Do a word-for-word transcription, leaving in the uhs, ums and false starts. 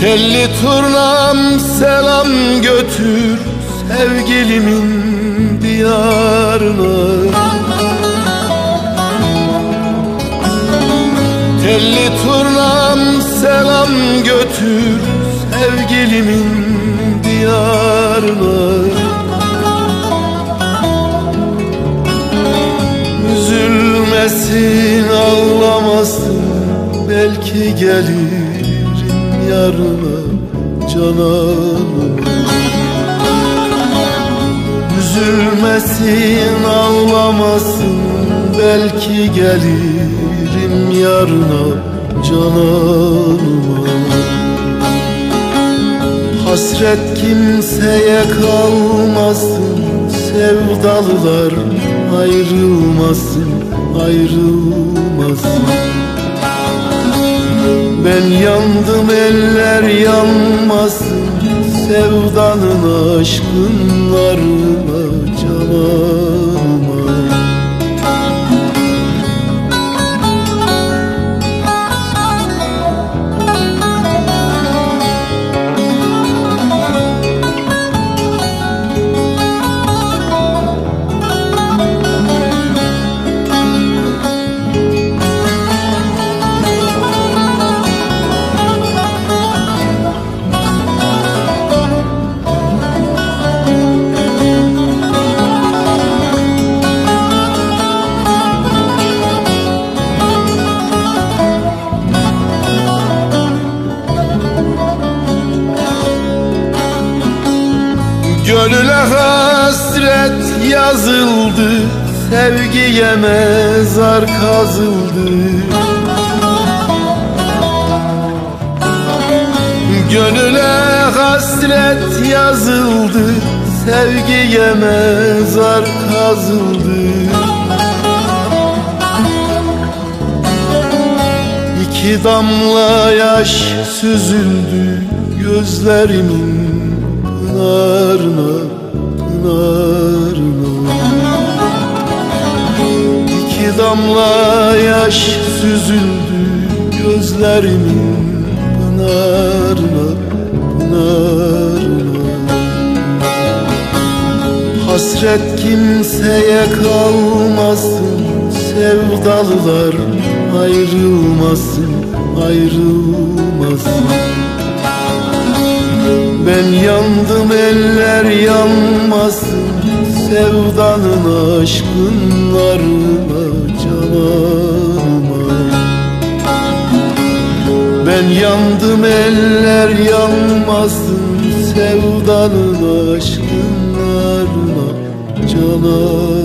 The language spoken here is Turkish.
Telli turnam selam götür sevgilimin diyarına. Telli turnam selam götür sevgilimin diyarına. Üzülmesin, ağlamasın, belki gelirim yarına cananım. Üzülmesin, ağlamasın, belki gelirim yarına cananıma. Hasret kimseye kalmasın, sevdalılar ayrılmasın, ayrılmasın. Ben yandım, eller yanmasın, sevdanın aşkınlarına cananıma. Gönüle hasret yazıldı, sevgiye mezar kazıldı. Gönüle hasret yazıldı, sevgiye mezar kazıldı. İki damla yaş süzüldü gözlerimin pınarına, pınarına. İki damla yaş süzüldü gözlerimin pınarına, pınarına. Hasret kimseye kalmasın, sevdalılar ayrılmasın, ayrılmasın. Ben yandım, eller yanmasın, sevdanın aşkınlarına cananıma. Ben yandım, eller yanmasın, sevdanın aşkınlarına cananıma.